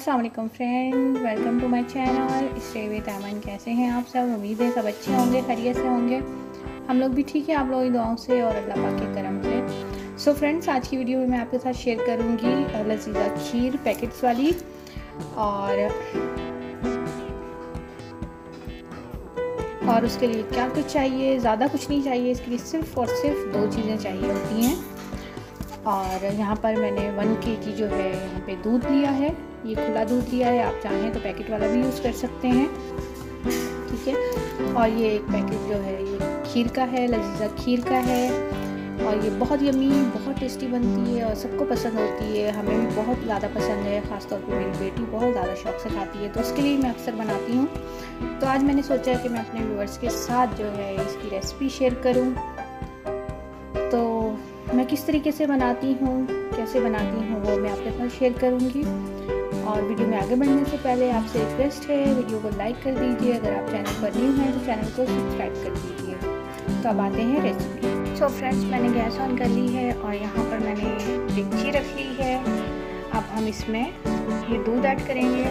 अस्सलाम वालेकुम friend, welcome to my channel stay with Aman. कैसे हैं आप सब? उम्मीद है सब अच्छे होंगे, खैरियत से होंगे। हम लोग भी ठीक है, आप लोगों की दुआओं से और अल्लाह पाक के करम से। सो फ्रेंड्स, आज की वीडियो में मैं आपके साथ शेयर करूंगी लजीज़ा खीर पैकेट्स वाली। और उसके लिए क्या कुछ चाहिए, ज़्यादा कुछ नहीं चाहिए। इसके लिए सिर्फ़ और सिर्फ 2 चीज़ें चाहिए होती हैं। और यहाँ पर मैंने 1 kg जो है यहाँ पे दूध लिया है। ये खुला दूध लिया है, आप चाहें तो पैकेट वाला भी यूज़ कर सकते हैं, ठीक है। और ये एक पैकेट जो है ये खीर का है, लजीज़ा खीर का है। और ये बहुत यमी, बहुत टेस्टी बनती है और सबको पसंद होती है। हमें भी बहुत ज़्यादा पसंद है, ख़ासतौर पे मेरी बेटी बहुत ज़्यादा शौक़ से खाती है, तो उसके लिए मैं अक्सर बनाती हूँ। तो आज मैंने सोचा कि मैं अपने व्यूअर्स के साथ जो है इसकी रेसिपी शेयर करूँ। तो मैं किस तरीके से बनाती हूँ, कैसे बनाती हूँ, वो मैं आपके साथ शेयर करूँगी। और वीडियो में आगे बढ़ने से पहले आपसे रिक्वेस्ट है, वीडियो को लाइक कर दीजिए। अगर आप चैनल पर न्यू हैं तो चैनल को सब्सक्राइब कर दीजिए। तो अब आते हैं रेसिपी। सो फ्रेंड्स, मैंने गैस ऑन कर ली है और यहाँ पर मैंने डेगची रख ली है। अब हम इसमें ये दूध ऐड करेंगे।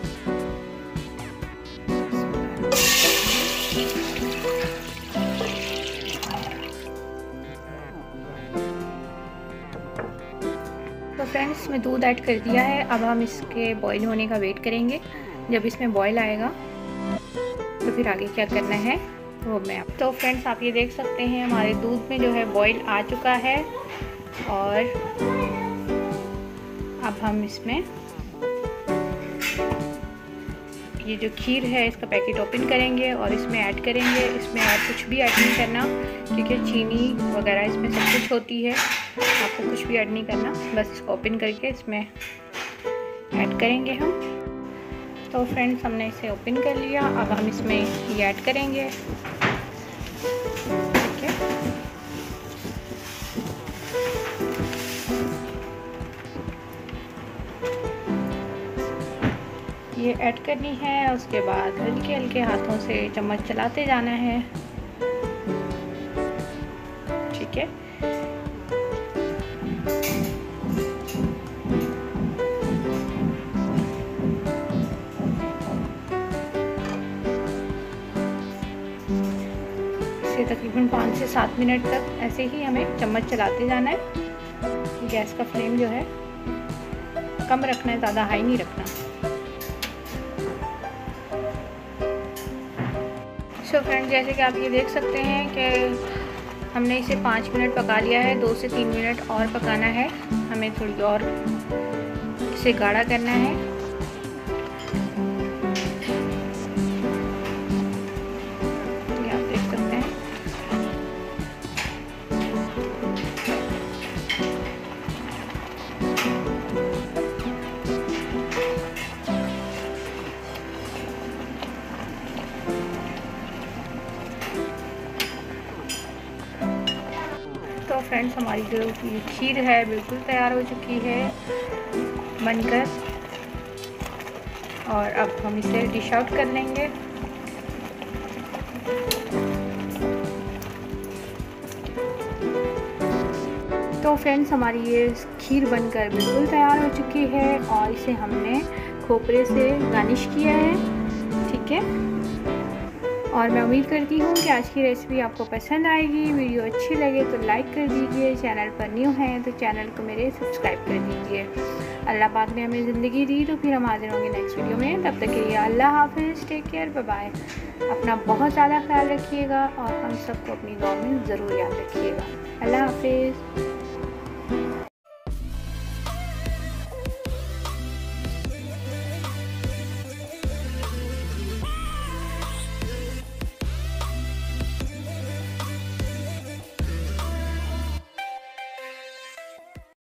तो फ्रेंड्स, मैं दूध ऐड कर दिया है। अब हम इसके बॉईल होने का वेट करेंगे। जब इसमें बॉईल आएगा तो फिर आगे क्या करना है वो मैं तो फ्रेंड्स, आप ये देख सकते हैं हमारे दूध में जो है बॉईल आ चुका है। और अब हम इसमें ये जो खीर है इसका पैकेट ओपन करेंगे और इसमें ऐड करेंगे। इसमें और कुछ भी ऐड नहीं करना, क्योंकि चीनी वगैरह इसमें सब कुछ होती है। आपको कुछ भी ऐड नहीं करना, बस इसको ओपन करके इसमें ऐड करेंगे हम। तो फ्रेंड्स, हमने इसे ओपन कर लिया। अब हम इसमें ये ऐड करेंगे, ठीक है। ये ऐड करनी है। उसके बाद हल्के हल्के हाथों से चम्मच चलाते जाना है, ठीक है। इसे तकरीबन 5 से 7 मिनट तक ऐसे ही हमें चम्मच चलाते जाना है। गैस का फ्लेम जो है कम रखना है, ज़्यादा हाई नहीं रखना। सो फ्रेंड, जैसे कि आप ये देख सकते हैं कि हमने इसे 5 मिनट पका लिया है। 2 से 3 मिनट और पकाना है हमें, थोड़ी और इसे गाढ़ा करना है। ये आप देख सकते हैं। तो फ्रेंड्स, हमारी जो खीर है बिल्कुल तैयार हो चुकी है बनकर। और अब हम इसे डिश आउट कर लेंगे। तो फ्रेंड्स, हमारी ये खीर बनकर बिल्कुल तैयार हो चुकी है और इसे हमने खोपरे से गार्निश किया है, ठीक है। और मैं उम्मीद करती हूँ कि आज की रेसिपी आपको पसंद आएगी। वीडियो अच्छी लगे तो लाइक कर दीजिए। चैनल पर न्यू हैं तो चैनल को मेरे सब्सक्राइब कर दीजिए। अल्लाह पाक ने हमें ज़िंदगी दी तो फिर हम हाजिर होंगे नेक्स्ट वीडियो में। तब तक के लिए अल्लाह हाफिज़, टेक केयर, बाय बाय। अपना बहुत ज़्यादा ख्याल रखिएगा और हम सबको अपनी दुआ में ज़रूर याद रखिएगा। अल्लाह हाफिज़।